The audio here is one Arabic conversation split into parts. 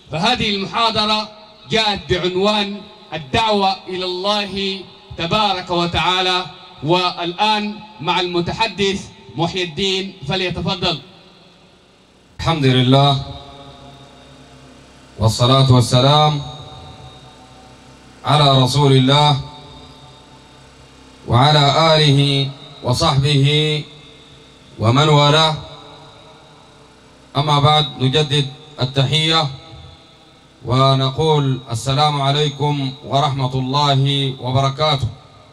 فهذه المحاضرة جاءت بعنوان الدعوة إلى الله تبارك وتعالى. والآن مع المتحدث محي الدين، فليتفضل. الحمد لله والصلاة والسلام على رسول الله وعلى آله وصحبه ومن والاه. أما بعد، نجدد التحية ونقول السلام عليكم ورحمة الله وبركاته.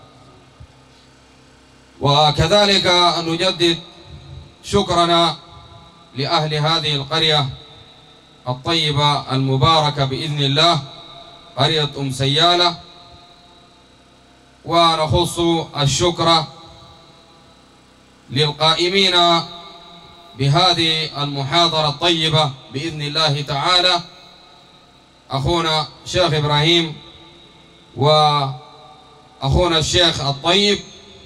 وكذلك نجدد شكرنا لأهل هذه القرية الطيبة المباركة بإذن الله، قرية أم سيالة، ونخص الشكر للقائمين بهذه المحاضرة الطيبة بإذن الله تعالى، أخونا شيخ إبراهيم وأخونا الشيخ الطيب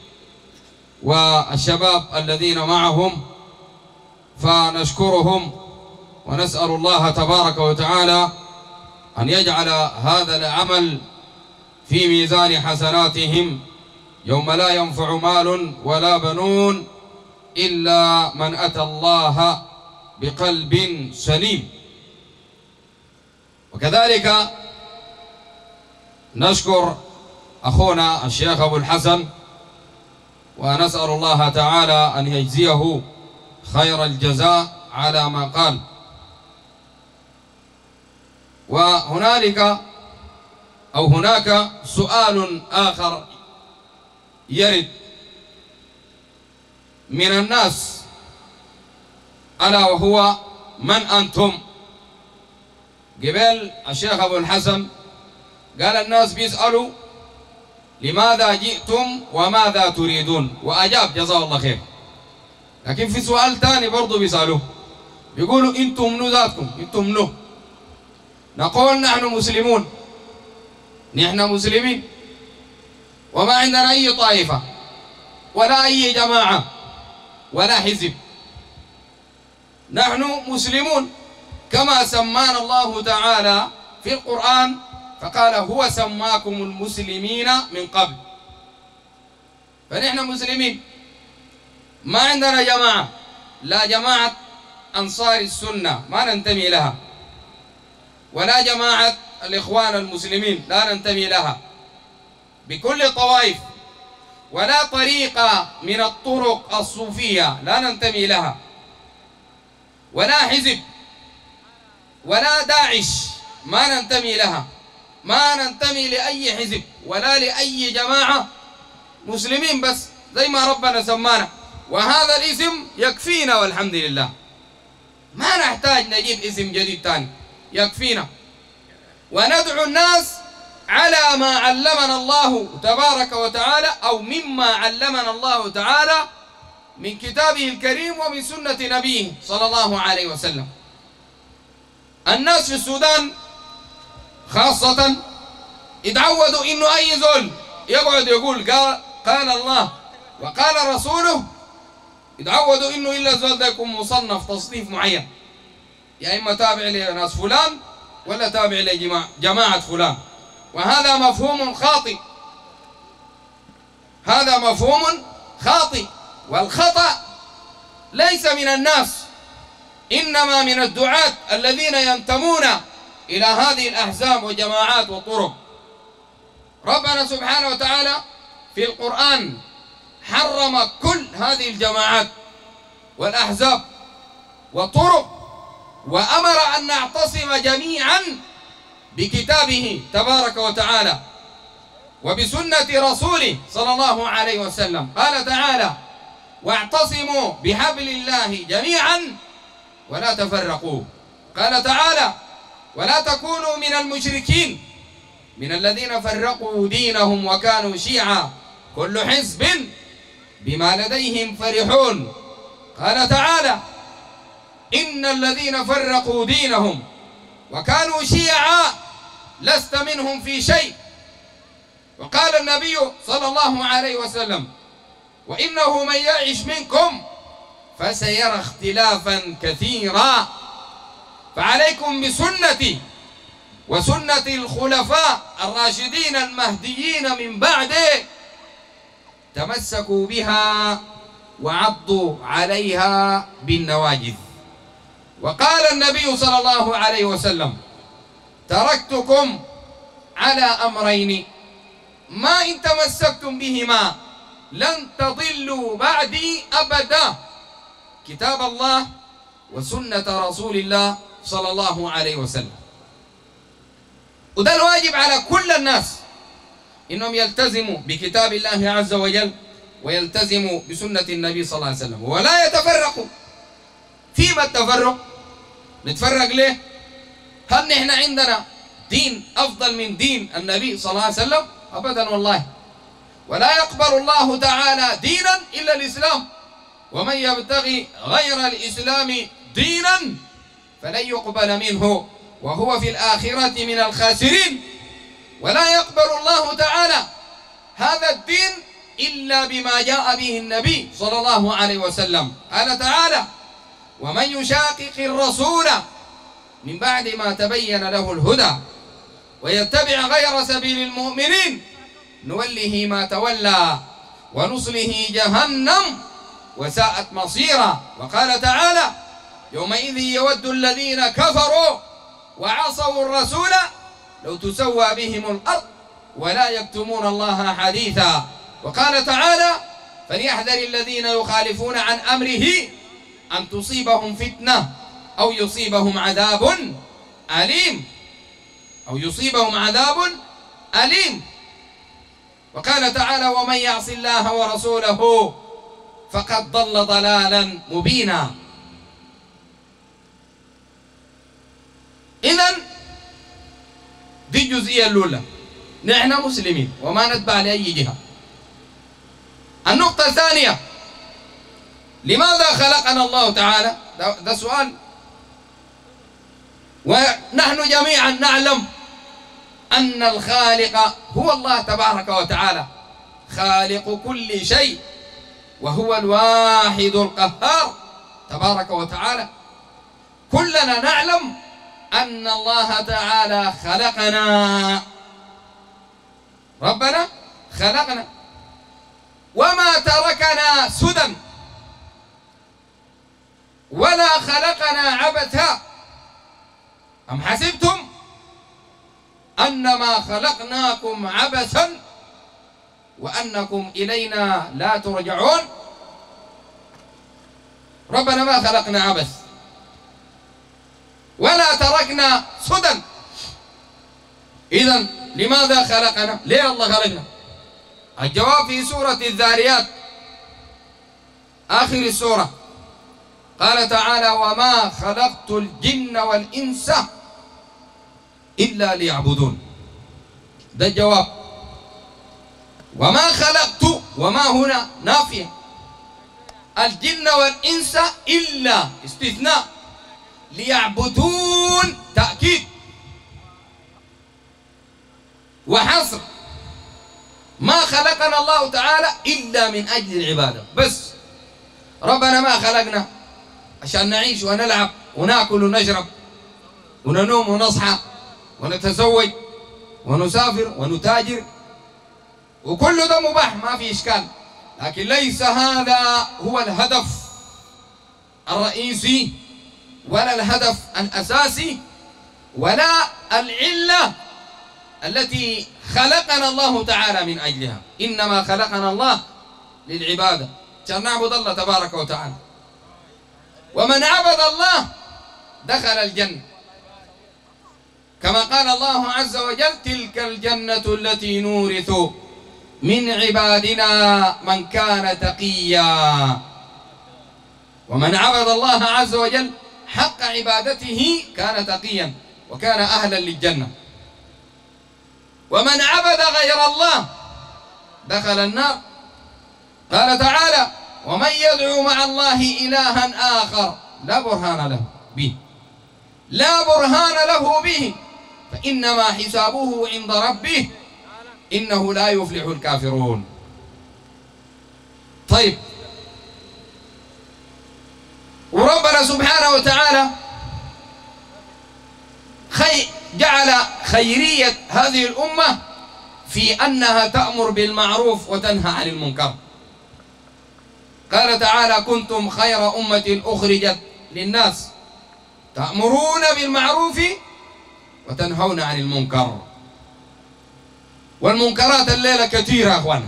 والشباب الذين معهم، فنشكرهم ونسأل الله تبارك وتعالى أن يجعل هذا العمل في ميزان حسناتهم يوم لا ينفع مال ولا بنون إلا من أتى الله بقلب سليم. وكذلك نشكر أخونا الشيخ أبو الحسن، ونسأل الله تعالى أن يجزيه خير الجزاء على ما قال. هناك سؤال آخر يرد من الناس، ألا وهو: من أنتم؟ قبل الشيخ أبو الحسن قال الناس بيسألوا لماذا جئتم وماذا تريدون، وأجاب جزاه الله خير. لكن في سؤال ثاني برضو بيسألوه، بيقولوا انتم منو ذاتكم؟ انتم منو؟ نقول نحن مسلمون، نحن مسلمين، وما عندنا أي طائفة ولا أي جماعة ولا حزب، نحن مسلمون كما سمانا الله تعالى في القرآن، فقال: هو سماكم المسلمين من قبل. فنحن مسلمين، ما عندنا جماعة، لا جماعة أنصار السنة ما ننتمي لها، ولا جماعة الإخوان المسلمين لا ننتمي لها بكل الطوائف، ولا طريقة من الطرق الصوفية لا ننتمي لها، ولا حزب ولا داعش ما ننتمي لها، ما ننتمي لأي حزب ولا لأي جماعة، مسلمين بس زي ما ربنا سمانا، وهذا الاسم يكفينا والحمد لله، ما نحتاج نجيب اسم جديد ثاني، يكفينا. وندعو الناس على ما علمنا الله تبارك وتعالى، أو مما علمنا الله تعالى من كتابه الكريم ومن سنة نبيه صلى الله عليه وسلم. الناس في السودان خاصة اتعودوا إنه أي زول يقعد يقول قال الله وقال رسوله، اتعودوا إنه إلا الزول ده يكون مصنف تصنيف معين، يا إما تابع لناس فلان ولا تابع لجماعة فلان، وهذا مفهوم خاطئ، هذا مفهوم خاطئ، والخطأ ليس من الناس، إنما من الدعاة الذين ينتمون إلى هذه الأحزاب والجماعات والطرق. ربنا سبحانه وتعالى في القرآن حرم كل هذه الجماعات والأحزاب والطرق، وأمر أن نعتصم جميعا بكتابه تبارك وتعالى وبسنة رسوله صلى الله عليه وسلم. قال تعالى: واعتصموا بحبل الله جميعا ولا تفرقوا. قال تعالى: ولا تكونوا من المشركين من الذين فرقوا دينهم وكانوا شيعا كل حزب بما لديهم فرحون. قال تعالى: إن الذين فرقوا دينهم وكانوا شيعا لست منهم في شيء. وقال النبي صلى الله عليه وسلم: وإنه من يعش منكم فسيرى اختلافا كثيرا، فعليكم بسنتي وسنة الخلفاء الراشدين المهديين من بعده تمسكوا بها وعضوا عليها بالنواجذ. وقال النبي صلى الله عليه وسلم: تركتكم على أمرين ما إن تمسكتم بهما لن تضلوا بعدي أبدا، كتاب الله وسنة رسول الله صلى الله عليه وسلم. وده الواجب على كل الناس إنهم يلتزموا بكتاب الله عز وجل ويلتزموا بسنة النبي صلى الله عليه وسلم ولا يتفرقوا. فيما التفرق؟ نتفرق ليه؟ هل نحن عندنا دين أفضل من دين النبي صلى الله عليه وسلم؟ أبدا والله. ولا يقبل الله تعالى دينا إلا الإسلام، ومن يبتغي غير الإسلام دينا فلن يقبل منه وهو في الآخرة من الخاسرين. ولا يقبل الله تعالى هذا الدين إلا بما جاء به النبي صلى الله عليه وسلم. قال تعالى: ومن يشاقق الرسول من بعد ما تبين له الهدى ويتبع غير سبيل المؤمنين نوله ما تولى ونصله جهنم وساءت مصيرا. وقال تعالى: يومئذ يود الذين كفروا وعصوا الرسول لو تسوى بهم الأرض ولا يكتمون الله حديثا. وقال تعالى: فليحذر الذين يخالفون عن أمره أن تصيبهم فتنة أو يصيبهم عذاب أليم وقال تعالى: ومن يعص الله ورسوله فقد ضل ضلالا مبينا. إذن دي الجزئية الأولى، نحن مسلمين وما نتبع لأي جهة. النقطة الثانية: لماذا خلقنا الله تعالى؟ ده سؤال، ونحن جميعا نعلم أن الخالق هو الله تبارك وتعالى، خالق كل شيء، وهو الواحد القهار تبارك وتعالى. كلنا نعلم أن الله تعالى خلقنا، ربنا خلقنا وما تركنا سدى ولا خلقنا عبثا. أم حسبتم أنما خلقناكم عبثا وأنكم إلينا لا ترجعون؟ ربنا ما خلقنا عبث ولا تركنا سدى. إذن لماذا خلقنا؟ ليه الله خلقنا؟ الجواب في سورة الذاريات آخر السورة، قال تعالى: وما خلقت الجن والإنس إلا ليعبدون. ده الجواب. وما خلقت، وما هنا نافية، الجن والإنس إلا استثناء، ليعبدون تأكيد وحصر. ما خلقنا الله تعالى إلا من أجل العبادة بس. ربنا ما خلقنا عشان نعيش ونلعب ونأكل ونشرب وننوم ونصحى ونتزوج ونسافر ونتاجر، وكل ده مباح ما في إشكال، لكن ليس هذا هو الهدف الرئيسي ولا الهدف الأساسي ولا العلة التي خلقنا الله تعالى من أجلها. إنما خلقنا الله للعبادة، عشان نعبد الله تبارك وتعالى. ومن عبد الله دخل الجنة، كما قال الله عز وجل: تلك الجنة التي نورث من عبادنا من كان تقيا. ومن عبد الله عز وجل حق عبادته كان تقيا وكان أهلا للجنة. ومن عبد غير الله دخل النار. قال تعالى: ومن يدعو مع الله إلها آخر لا برهان له به فإنما حسابه عند ربه إنه لا يفلح الكافرون. طيب، وربنا سبحانه وتعالى جعل خيرية هذه الأمة في أنها تأمر بالمعروف وتنهى عن المنكر. قال تعالى: كنتم خير أمة أخرجت للناس تأمرون بالمعروف وتنهون عن المنكر. والمنكرات الليلة كثيرة يا أخوانا،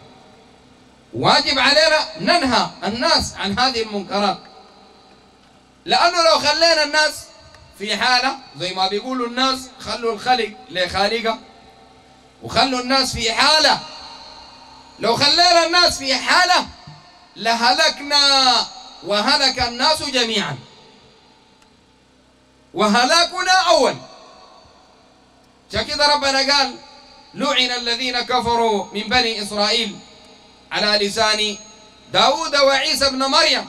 واجب علينا ننهى الناس عن هذه المنكرات، لأنه لو خلينا الناس في حالة زي ما بيقولوا الناس خلوا الخلق لخالقه، وخلوا الناس في حالة، لو خلينا الناس في حالة لهلكنا وهلك الناس جميعا، وهلاكنا أول. كده ربنا قال: لعن الذين كفروا من بني إسرائيل على لسان داود وعيسى بن مريم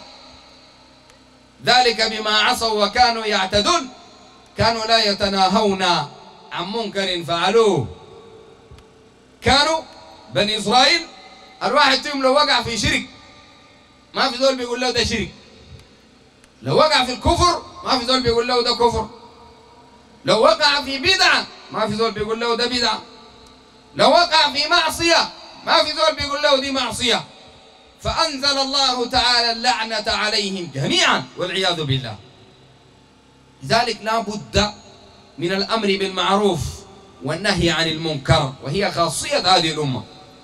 ذلك بما عصوا وكانوا يعتدون كانوا لا يتناهون عن منكر فعلوه. كانوا بني إسرائيل الواحد فيهم لو وقع في شرك ما في زول بيقول له ده شرك، لو وقع في الكفر ما في زول بيقول له ده كفر، لو وقع في بدعة ما في زول بيقول له ده بدعة، لو وقع في معصية ما في زول بيقول له دي معصية. فأنزل الله تعالى اللعنة عليهم جميعا والعياذ بالله. لذلك لا بد من الأمر بالمعروف والنهي عن المنكر، وهي خاصية هذه الأمة.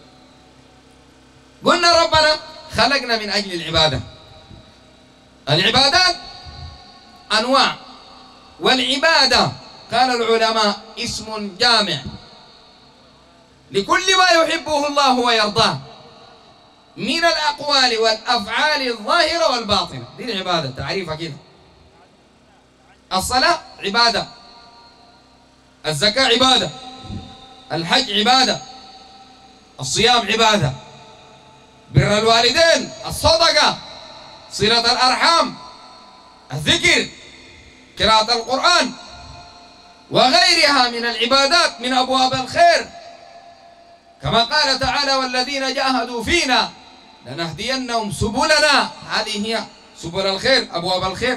قلنا ربنا خلقنا من أجل العبادة. العبادات أنواع، والعبادة قال العلماء اسم جامع لكل ما يحبه الله ويرضاه من الأقوال والأفعال الظاهرة والباطنة. دي العبادة تعريفها كده. الصلاة عبادة، الزكاة عبادة، الحج عبادة، الصيام عبادة، بر الوالدين، الصدقة، صلة الأرحام، الذكر، قراءة القرآن، وغيرها من العبادات من أبواب الخير، كما قال تعالى: والذين جاهدوا فينا لنهدينهم سبلنا. هذه هي سبل الخير، أبواب الخير.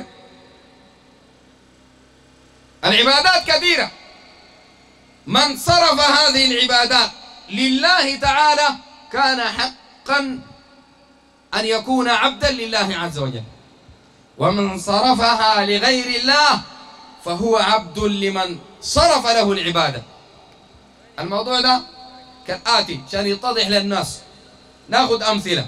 العبادات كثيرة. من صرف هذه العبادات لله تعالى كان حقا أن يكون عبدا لله عز وجل، ومن صرفها لغير الله فهو عبد لمن صرف له العبادة. الموضوع ده كالآتي عشان يتضح للناس. ناخذ أمثلة.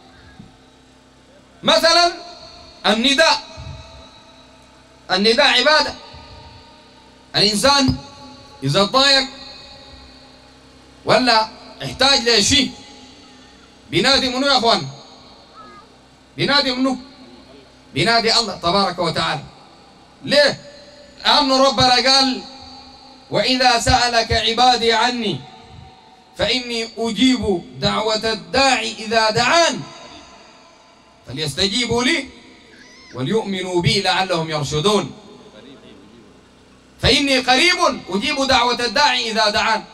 مثلا النداء. النداء عبادة. الإنسان إذا ضايق ولا احتاج لشيء بينادي منو يا أخوان؟ بينادي منو؟ بينادي الله تبارك وتعالى. ليه؟ لأن ربنا قال: وإذا سألك عبادي عني فإني أجيب دعوة الداعي إذا دعان فليستجيبوا لي وليؤمنوا بي لعلهم يرشدون. فإني قريب أجيب دعوة الداعي إذا دعان.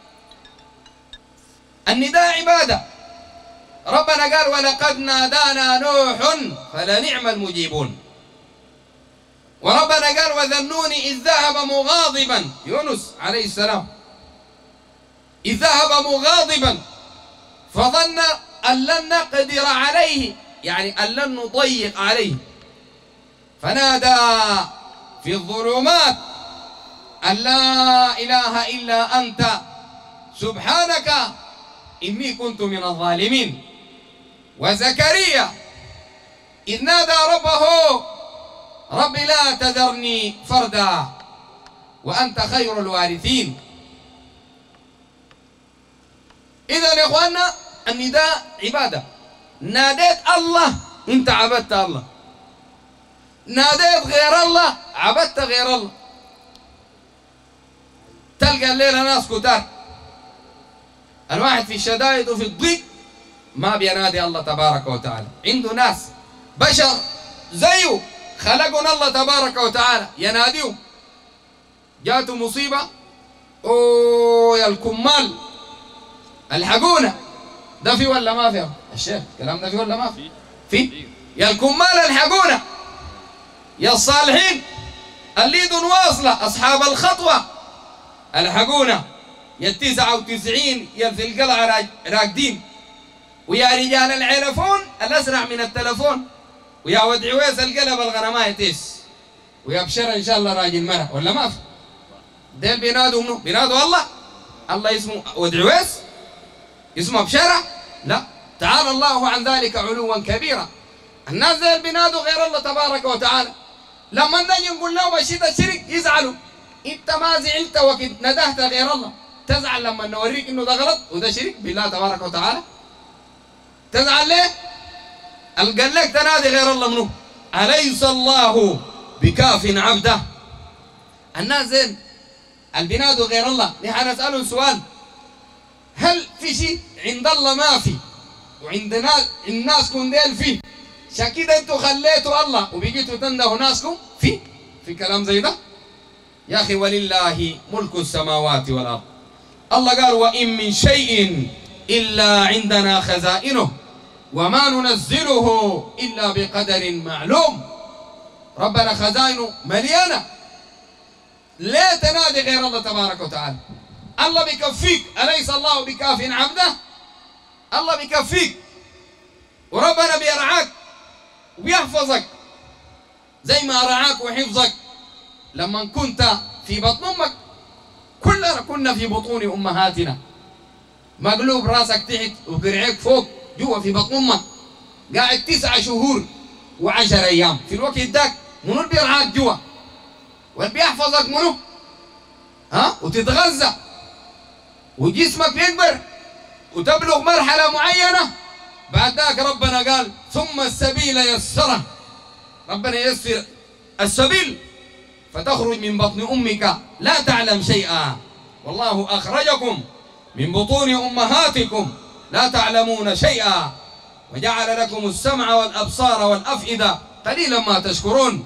النداء عبادة. ربنا قال: ولقد نادانا نوح فلنعم المجيبون. وربنا قال: وذنون إذ ذهب مغاضبا، يونس عليه السلام، إذ ذهب مغاضبا فظن أن لن نقدر عليه، يعني أن لن نضيق عليه، فنادى في الظلمات أن لا إله إلا أنت سبحانك إني كنت من الظالمين. وزكريا إذ نادى ربه: رب لا تذرني فردا وأنت خير الوارثين. إذا يا إخواننا النداء عبادة. ناديت الله أنت عبدت الله، ناديت غير الله عبدت غير الله. تلقى الليلة ناس كتار، الواحد في الشدائد وفي الضيق ما بينادي الله تبارك وتعالى. عنده ناس بشر زيه خلقنا الله تبارك وتعالى يناديهم. جاته مصيبة: أوه يا الكمال الحقونا. ده في ولا ما في الشيخ؟ الكلام ده في ولا ما في؟ في. يا الكمال الحقونا، يا الصالحين اللي يدون واصلة، أصحاب الخطوة الحقونا يا 99 يا في القلعة راقدين، ويا رجال العيلفون الأسرع من التلفون، ويا ود عويس القلب الغنماء تيس، ويا بشر إن شاء الله راجل مرة ولا ما في. ديل بينادوا منو؟ بينادوا الله. الله اسمه ود عويس؟ اسمه بشرة؟ لا، تعالى الله عن ذلك علوا كبيرا. الناس ديل بينادوا غير الله تبارك وتعالى. لما نجي نقول لهم الشيء ده شرك يزعلوا. انت ما زعلت وقت ندهت غير الله، تزعل لما نوريك انه ده غلط وده شرك بالله تبارك وتعالى؟ تزعل ليه؟ قال لك تنادي غير الله منه؟ أليس الله بكاف عبده؟ الناس زين البنادوا غير الله، نحن نسألهم سؤال، هل في شيء عند الله ما في وعند الناس كون ديل فيه؟ شكيدا انتوا خليتوا الله وبقيتوا تندهوا ناسكم في كلام زي ده؟ يا أخي ولله ملك السماوات والأرض. الله قال وإن من شيء إلا عندنا خزائنه وما ننزله إلا بقدر معلوم. ربنا خزائنه مليانة، لا تنادي غير الله تبارك وتعالى. الله بكفيك، أليس الله بكاف عبده؟ الله بكفيك، وربنا بيرعاك وبيحفظك زي ما رعاك وحفظك لما كنت في بطن أمك. كلنا كنا في بطون أمهاتنا، مقلوب راسك تحت وقرعيك فوق جوا في بطن أمك، قاعد 9 شهور و10 أيام. في الوقت ذاك منو اللي بيرعاك جوا؟ واللي بيحفظك منو؟ وتتغذى وجسمك يكبر وتبلغ مرحلة معينة. بعد ذاك ربنا قال ثم السبيل يسره، ربنا ييسر السبيل فتخرج من بطن أمك لا تعلم شيئا، والله أخرجكم من بطون أمهاتكم لا تعلمون شيئا وجعل لكم السمع والأبصار والأفئدة قليلا ما تشكرون.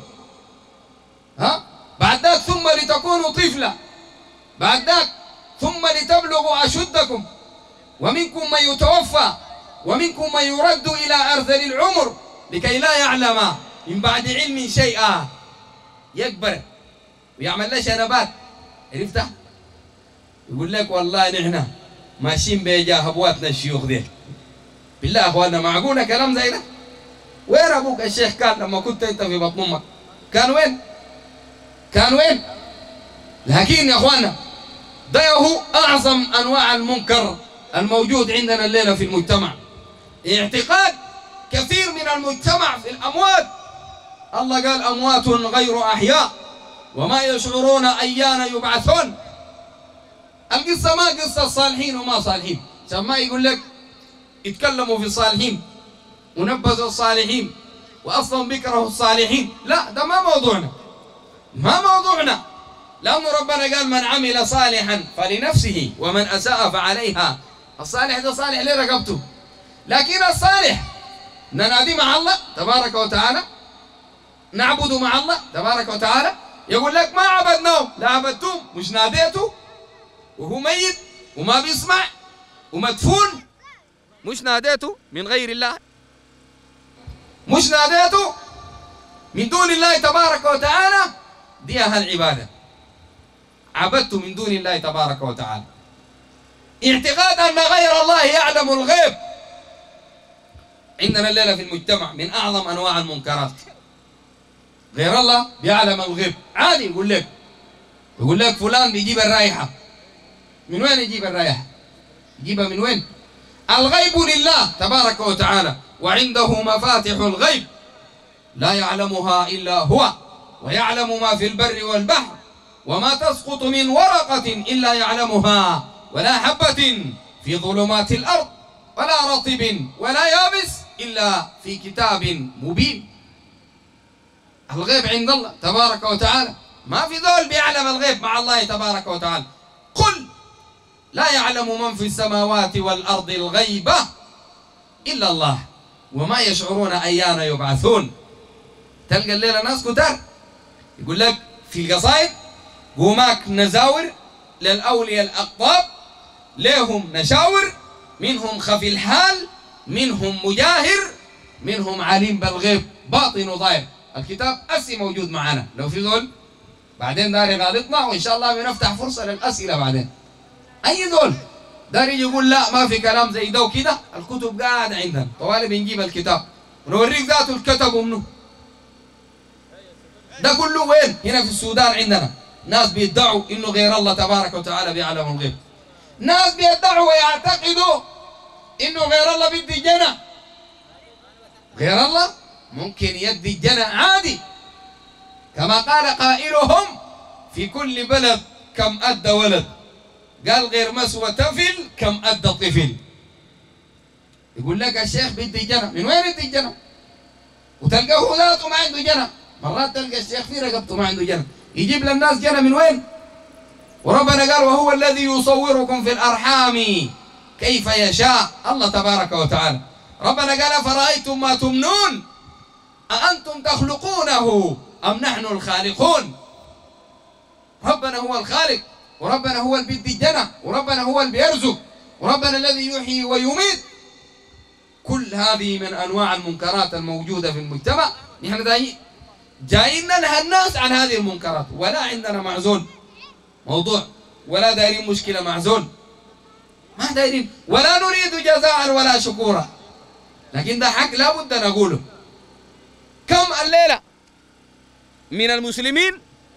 بعد ذاك ثم لتكونوا طفلا، بعد ذاك ثم لتبلغوا أشدكم، ومنكم من يتوفى ومنكم من يرد إلى أرذل العمر لكي لا يعلم من بعد علم شيئا. يكبر ويعمل له شنبات، عرفتها؟ يقول لك والله نحن ماشيين بيجا هبواتنا الشيوخ دي. بالله اخواننا معقولة كلام زي ده؟ وين ابوك الشيخ كان لما كنت انت في بطن امك؟ كان وين؟ كان وين؟ لكن يا اخواننا ده هو اعظم انواع المنكر الموجود عندنا الليله في المجتمع، اعتقاد كثير من المجتمع في الاموات. الله قال اموات غير احياء وما يشعرون ايان يبعثون. القصه ما قصه صالحين وما صالحين، عشان ما يقول لك يتكلموا في الصالحين ونبذوا الصالحين واصلا بيكرهوا الصالحين. لا، ده ما موضوعنا، ما موضوعنا، لأن ربنا قال من عمل صالحا فلنفسه ومن أساء فعليها. الصالح ده صالح لرقبته، لكن الصالح ننادي مع الله تبارك وتعالى، نعبد مع الله تبارك وتعالى. يقول لك ما عبدناه، لا عبدتم، مش ناديته وهو ميت وما بيسمع ومدفون، مش ناديته من غير الله، مش ناديته من دون الله تبارك وتعالى، دي أهل العبادة. عبدت من دون الله تبارك وتعالى. اعتقاد أن غير الله يعلم الغيب عندنا الليلة في المجتمع من أعظم أنواع المنكرات. غير الله بيعلم الغيب عادي. يقول لك فلان بيجيب الرائحة. من وين يجيب الرائحة؟ يجيبها من وين؟ الغيب لله تبارك وتعالى، وعنده مفاتح الغيب لا يعلمها إلا هو، ويعلم ما في البر والبحر، وما تسقط من ورقة إلا يعلمها، ولا حبة في ظلمات الأرض، ولا رطب ولا يابس إلا في كتاب مبين. الغيب عند الله تبارك وتعالى، ما في ذول بيعلم الغيب مع الله تبارك وتعالى. قل لا يعلم من في السماوات والأرض الغيب إلا الله وما يشعرون أيان يبعثون. تلقى الليلة ناس كتار يقول لك في القصائد قوماك نزاور للأولياء الأقطاب، ليهم نشاور، منهم خفي الحال، منهم مجاهر، منهم عليم بالغيب باطن وظاهر. الكتاب أسي موجود معنا، لو في ذول بعدين داري غلطنا، وإن شاء الله بنفتح فرصة للأسئلة بعدين. أي زول داري يقول لا ما في كلام زي ده وكده، الكتب قاعدة عندنا طوالي بنجيب الكتاب ونوريك ذاته الكتب ومنه. ده كله وين؟ هنا في السودان عندنا ناس بيدعوا إنه غير الله تبارك وتعالى بيعلم الغيب، ناس بيدعوا ويعتقدوا إنه غير الله بيدي الجنة. غير الله ممكن يدي الجنة عادي، كما قال قائلهم في كل بلد كم أدى ولد، قال غير مسوى تفل كم أدى طفل. يقول لك الشيخ بيدي الجنة، من وين يدي الجنة؟ وتلقاه ذاته ما عنده جنة، مرات تلقى الشيخ في رقبته ما عنده جنة، يجيب للناس جنة من وين؟ وربنا قال وهو الذي يصوركم في الأرحام كيف يشاء. الله تبارك وتعالى ربنا قال فرأيتم ما تمنون أأنتم تخلقونه أم نحن الخالقون. ربنا هو الخالق، وربنا هو اللي بيدي الجنة، وربنا هو اللي بيرزق، وربنا الذي يحيي ويميت. كل هذه من أنواع المنكرات الموجودة في المجتمع. نحن جايين ننهى الناس عن هذه المنكرات، ولا عندنا معزول موضوع، ولا دايرين مشكلة معزول، ما دايرين، ولا نريد جزاء ولا شكورا، لكن ده حق لابد نقوله. كم الليلة من المسلمين،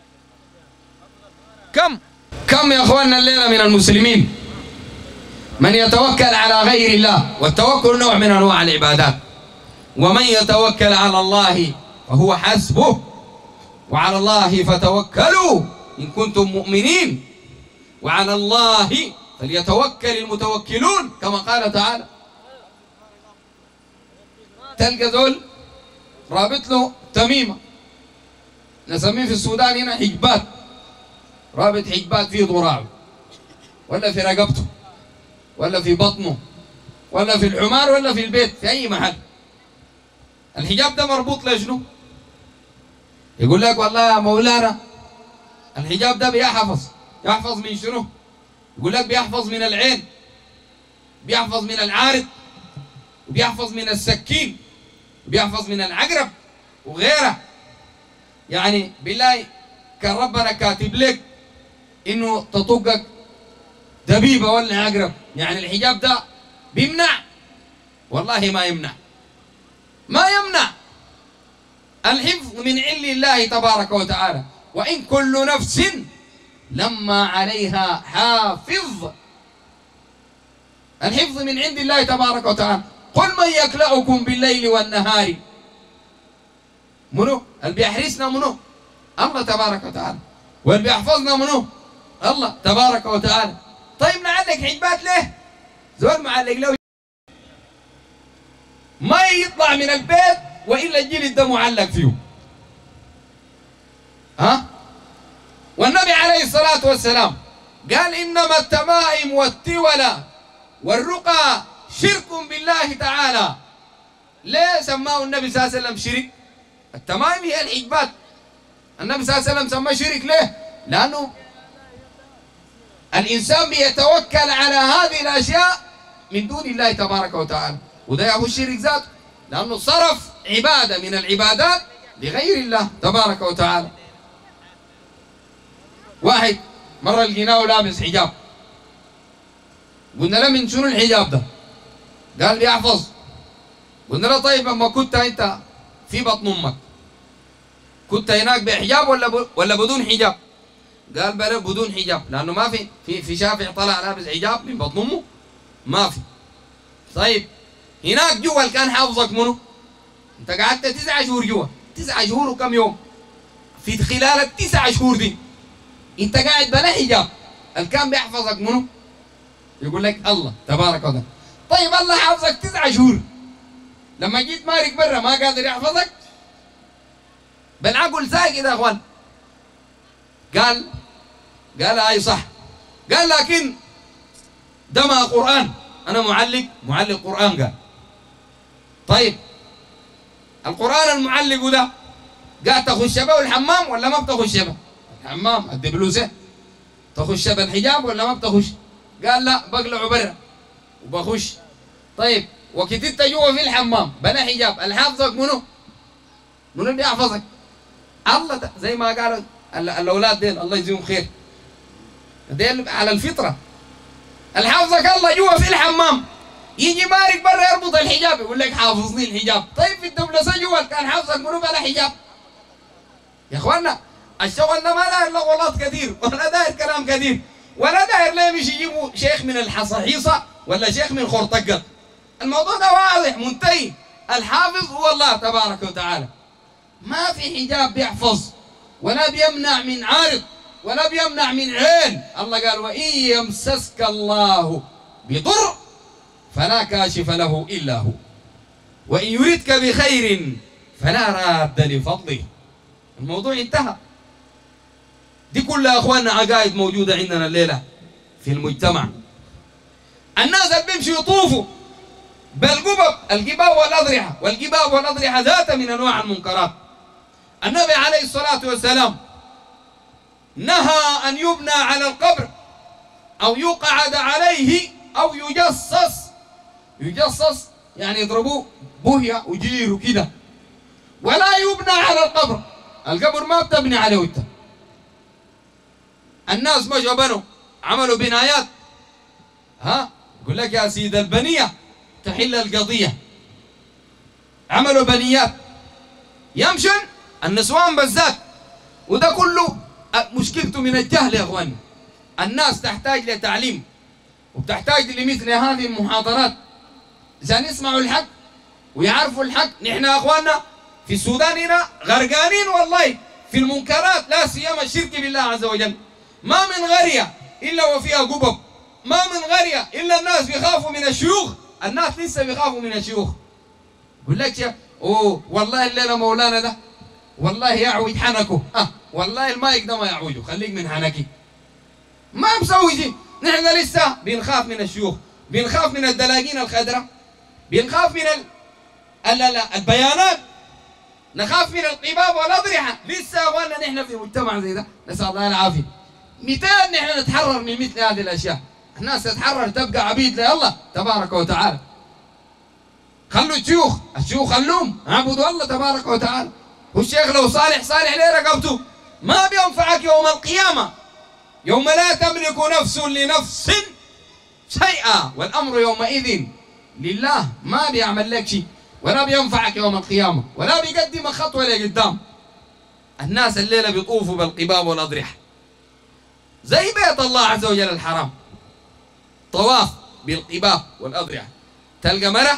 كم يا اخواننا الليلة من المسلمين من يتوكل على غير الله، والتوكل نوع من انواع العبادات، ومن يتوكل على الله فهو حسبه، وعلى الله فتوكلوا إن كنتم مؤمنين، وعلى الله فليتوكل المتوكلون كما قال تعالى. تلقى ذول رابط له تميمة، نسميه في السودان هنا حجبات، رابط حجبات في ضراعه ولا في رقبته ولا في بطنه ولا في الحمار ولا في البيت في أي محل. الحجاب ده مربوط لشنو؟ يقول لك والله يا مولانا الحجاب ده يحفظ من شنو؟ يقول لك بيحفظ من العين، بيحفظ من العارض، وبيحفظ من السكين، وبيحفظ من العقرب وغيره. يعني بالله كان ربنا كاتب لك انه تطقك دبيبه ولا عقرب، يعني الحجاب ده بيمنع؟ والله ما يمنع، ما يمنع. الحفظ من علم الله تبارك وتعالى، وإن كل نفس لما عليها حافظ. الحفظ من عند الله تبارك وتعالى. قل من يكلأكم بالليل والنهار، منو؟ اللي بيحرسنا منو؟ الله تبارك وتعالى. واللي بيحفظنا منو؟ الله تبارك وتعالى. طيب نعلق حجبات ليه؟ زول معلق له ما يطلع من البيت وإلا الجلد ده معلق فيه. ها؟ والنبي عليه الصلاة والسلام قال إنما التمائم والتولى والرقى شرك بالله تعالى. ليه سماه النبي صلى الله عليه وسلم شرك؟ التمائم هي الحجبات، النبي صلى الله عليه وسلم سماه شرك ليه؟ لأنه الإنسان بيتوكل على هذه الأشياء من دون الله تبارك وتعالى، وده هو الشرك ذاته، لأنه صرف عبادة من العبادات لغير الله تبارك وتعالى. واحد مرة لقيناه لابس حجاب، قلنا له من شنو الحجاب ده؟ قال بيحفظ. قلنا له طيب اما كنت انت في بطن امك كنت هناك بحجاب ولا بدون حجاب؟ قال بلا بدون حجاب، لانه ما في شافع طلع لابس حجاب من بطن امه، ما في. طيب هناك جوا كان حافظك منه؟ انت قعدت 9 شهور جوا، 9 شهور وكم يوم؟ في خلال ال9 شهور دي انت قاعد بلا حجاب، اللي كان بيحفظك منه؟ يقول لك الله تبارك وتعالى. طيب الله حافظك 9 شهور، لما جيت مارك برا ما قادر يحفظك؟ بالعقل ساكت يا اخوان. قال اي صح. قال لكن ده ما قرآن، انا معلق قرآن. قال طيب القرآن المعلق ده قال تخش به الحمام ولا ما بتخش به؟ الحمام الدبلوسه تخش به الحجاب ولا ما بتخش؟ قال لا بقلعه برا وبخش. طيب وكنت جوا في الحمام بلا حجاب، الحافظك منو؟ منو اللي يحفظك؟ الله زي ما قالوا الاولاد ديل الله يجزيهم خير، ديل على الفطره. الحافظك الله جوا في الحمام يجي مارك برا يربط الحجاب يقول لك حافظني الحجاب. طيب في الدبلسه جوا كان حافظك منو بلا حجاب؟ يا اخوانا الشغل ده ما داير لغولات كثير ولا داير كلام كثير ولا داير ليه مش يجيبوا شيخ من الحصحيصه ولا شيخ من خرطقه. الموضوع ده واضح منتهي. الحافظ هو الله تبارك وتعالى. ما في حجاب بيحفظ ولا بيمنع من عارض ولا بيمنع من عين. الله قال وإن يمسسك الله بضر فلا كاشف له إلا هو وإن يردك بخير فلا راد لفضله. الموضوع انتهى. دي كلها اخواننا عقائد موجودة عندنا الليلة في المجتمع. الناس اللي بيمشوا يطوفوا القباب والأضرحة، والقباب والأضرحة ذات من أنواع المنكرات. النبي عليه الصلاة والسلام نهى أن يبنى على القبر أو يقعد عليه أو يجصص يعني يضربوه بوهية وجير وكده، ولا يبنى على القبر. القبر ما بتبني عليه انت. الناس مشوا بنوا عملوا بنايات، يقول لك يا سيد البنية تحل القضية. عملوا بنيات يمشن النسوان بالذات، وده كله مشكلته من الجهل يا اخواني. الناس تحتاج لتعليم وبتحتاج لمثل هذه المحاضرات عشان يسمعوا الحق ويعرفوا الحق. نحن يا اخواننا في السودان هنا غرقانين والله في المنكرات، لا سيما الشرك بالله عز وجل. ما من قرية الا وفيها قبب، ما من قرية الا الناس بيخافوا من الشيوخ. الناس لسه بيخافوا من الشيوخ. يقول لك والله الليله مولانا ده والله يعوج حنكه، والله المايك ده ما يعوجه، خليك من حنكي. ما مسوي شيء. نحن لسه بنخاف من الشيوخ، بنخاف من الدلاجين الخضراء، بنخاف من البيانات، نخاف من القباب والأضرحة. لسه يا اخواننا نحن في مجتمع زي ده، نسأل الله العافية. متى نحن نتحرر من مثل هذه الأشياء؟ الناس تتحرر تبقى عبيد لله تبارك وتعالى. خلوا الشيوخ خلوهم اعبدوا الله تبارك وتعالى. والشيخ لو صالح ليه رقبته ما بينفعك يوم القيامة، يوم لا تملك نفس لنفس شيئا والأمر يومئذ لله. ما بيعمل لك شيء ولا بينفعك يوم القيامة ولا بيقدم خطوة لقدام. الناس الليلة بيطوفوا بالقباب والأضرحة زي بيت الله عز وجل الحرام، طواف بالقباب والأضرحة. تلقى مرة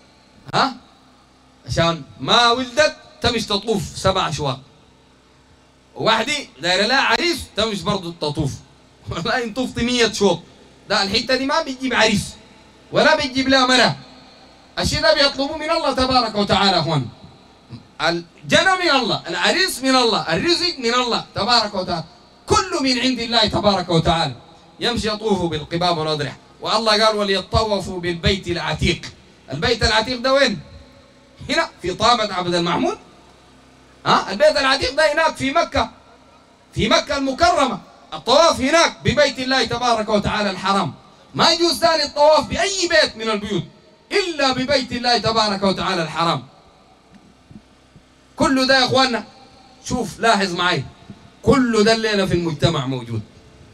عشان ما ولدت تمش تطوف 7 أشواط، وواحدة دايرة لها عريس تمش برضو تطوف. والله إن طفت 100 شوط ده الحتة دي ما بتجيب عريس ولا بتجيب لها مرة. الشيء ده بيطلبوا من الله تبارك وتعالى اخوان. الجنة من الله، العريس من الله، الرزق من الله تبارك وتعالى، كله من عند الله تبارك وتعالى. يمشي يطوفوا بالقباب والأضرحة. والله قال وليطوفوا بالبيت العتيق. البيت العتيق ده وين؟ هنا في طابة عبد المحمود. البيت العتيق ده هناك في مكة المكرمة. الطواف هناك ببيت الله تبارك وتعالى الحرام. ما يجوز ثاني الطواف بأي بيت من البيوت إلا ببيت الله تبارك وتعالى الحرام. كل ده يا اخواننا شوف لاحظ معي، كل ده الليلة في المجتمع موجود.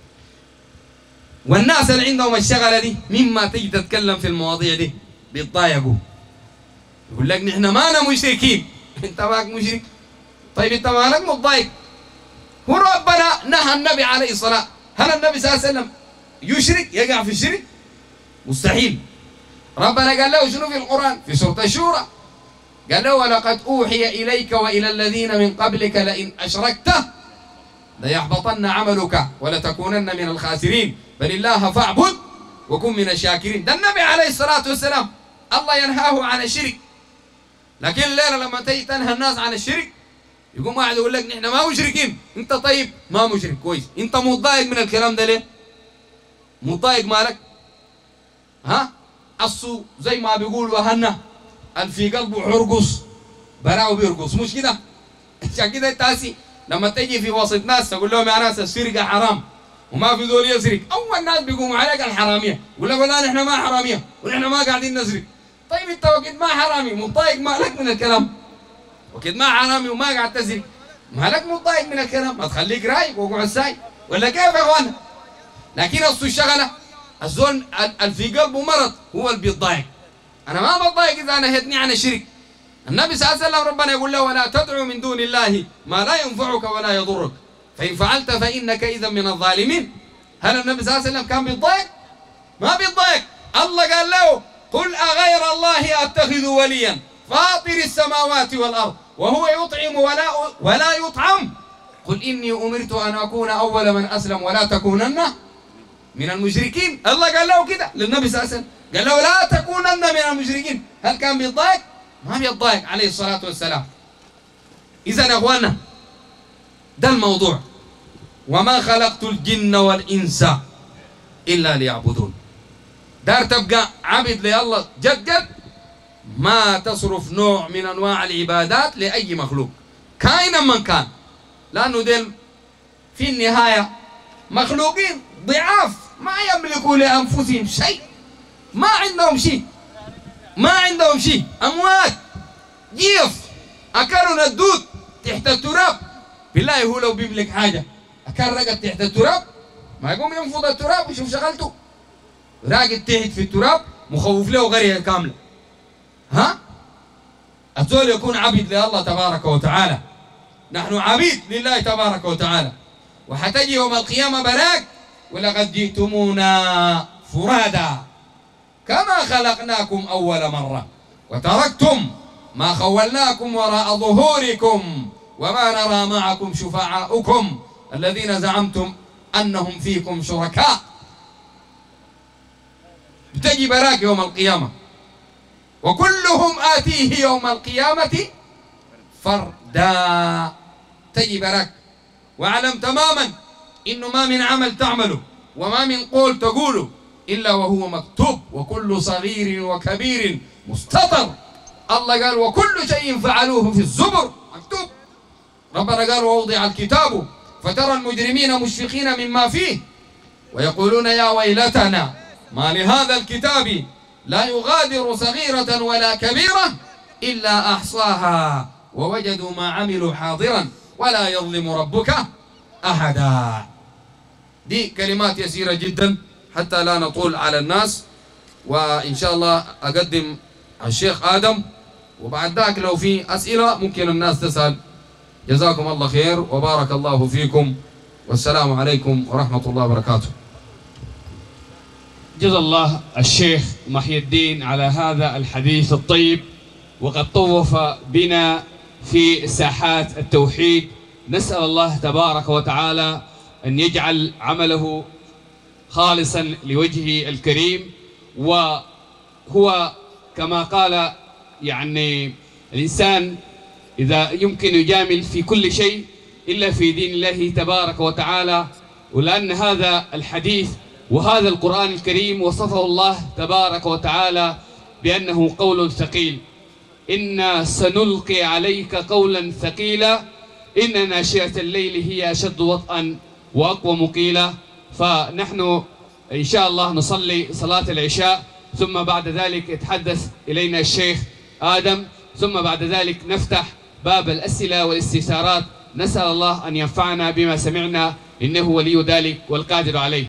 والناس اللي عندهم الشغلة دي مما تيجي تتكلم في المواضيع دي بيتضايقوا. يقول لك نحن مانا مشركين. انت ماك مشرك؟ طيب انت مالك متضايق؟ هو ربنا نهى النبي عليه الصلاة، هل النبي صلى الله عليه وسلم يشرك يقع في الشرك؟ مستحيل. ربنا قال له شنو في القرآن؟ في سورة الشورى قال له ولقد أوحي إليك وإلى الذين من قبلك لئن أشركت ليحبطن عملك ولتكونن من الخاسرين بل الله فاعبد وكن من الشاكرين. ده النبي عليه الصلاة والسلام الله ينهاه عن الشرك. لكن الليلة لما تيجي تنهى الناس عن الشرك يقوم واحد يقول لك نحن ما مشركين. انت طيب ما مشرك كويس، انت متضايق من الكلام ده ليه؟ متضايق مالك؟ أصو زي ما بيقولوا هنا اللي في قلبه حرقص براو بيرقص، مش كده؟ عشان كده التاسي لما تيجي في وسط ناس تقول لهم يا ناس السرقة حرام وما في ذول يسرق، أول ناس بيقوموا عليك الحرامية، يقول لك والله نحن ما حرامية ونحن ما قاعدين نسرق. طيب أنت وقت ما حرامي متضايق مالك من الكلام؟ وقت ما حرامي وما قاعد تسرق مالك متضايق من الكلام؟ ما تخليك رايق واقعد ساي ولا كيف يا اخوانا؟ لكن اصل الشغله الزول اللي في قلبه مرض هو اللي بيتضايق. انا ما بتضايق اذا نهيتني عن الشرك. النبي صلى الله عليه وسلم ربنا يقول له ولا تدعو من دون الله ما لا ينفعك ولا يضرك فإن فعلت فإنك إذا من الظالمين. هل النبي صلى الله عليه وسلم كان بيتضايق؟ ما بيتضايق. الله قال له قل أغير الله أتخذ وليا فاطر السماوات والأرض وهو يطعم ولا يطعم قل إني أمرت أن أكون أول من أسلم ولا تكونن من المشركين. الله قال له كده للنبي صلى الله عليه وسلم، قال له لا تكونن من المشركين. هل كان بيتضايق؟ ما بيتضايق عليه الصلاة والسلام. إذا يا أخوانا ده الموضوع. وما خلقت الجن والإنس إلا ليعبدون. دار تبقى عبد لله جد جد، ما تصرف نوع من أنواع العبادات لأي مخلوق كائنا من كان، لأنه ديل في النهاية مخلوقين ضعاف ما يملكوا لأنفسهم شيء، ما عندهم شيء، ما عندهم شيء، أموات جيف أكلوا الدود تحت التراب. بالله هو لو بيملك حاجة أكل رقد تحت التراب ما يقوم ينفض التراب ويشوف شغلته، راقد تحت في التراب مخوف له قرية كاملة. ها؟ الزول يكون عبد لله تبارك وتعالى. نحن عبيد لله تبارك وتعالى. وحتجي يوم القيامة براك ولقد جئتمونا فرادا كما خلقناكم أول مرة وتركتم ما خولناكم وراء ظهوركم وما نرى معكم شفعاءكم الذين زعمتم أنهم فيكم شركاء. بتجي براك يوم القيامة وكلهم آتيه يوم القيامة فردا. تجي براك واعلم تماما إنه ما من عمل تعمله وما من قول تقوله إلا وهو مكتوب وكل صغير وكبير مستطر. الله قال وكل شيء فعلوه في الزبر مكتوب. ربنا قال ووضع الكتاب فترى المجرمين مشفقين مما فيه ويقولون يا ويلتنا ما لهذا الكتاب لا يغادر صغيرة ولا كبيرة إلا أحصاها ووجدوا ما عملوا حاضرا ولا يظلم ربك أحدا. دي كلمات يسيرة جدا حتى لا نطول على الناس، وإن شاء الله أقدم الشيخ آدم وبعد ذاك لو في أسئلة ممكن الناس تسأل. جزاكم الله خير وبارك الله فيكم والسلام عليكم ورحمة الله وبركاته. جزا الله الشيخ محي الدين على هذا الحديث الطيب، وقد طوف بنا في ساحات التوحيد. نسأل الله تبارك وتعالى أن يجعل عمله خالصا لوجهه الكريم. وهو كما قال يعني الإنسان إذا يمكن يجامل في كل شيء إلا في دين الله تبارك وتعالى، ولأن هذا الحديث وهذا القرآن الكريم وصفه الله تبارك وتعالى بأنه قول ثقيل. إنا سنلقي عليك قولا ثقيلا إن ناشئة الليل هي أشد وطئا وأقوى مقيلا. فنحن إن شاء الله نصلي صلاة العشاء ثم بعد ذلك يتحدث إلينا الشيخ آدم، ثم بعد ذلك نفتح باب الأسئلة والاستفسارات. نسأل الله أن ينفعنا بما سمعنا إنه ولي ذلك والقادر عليه.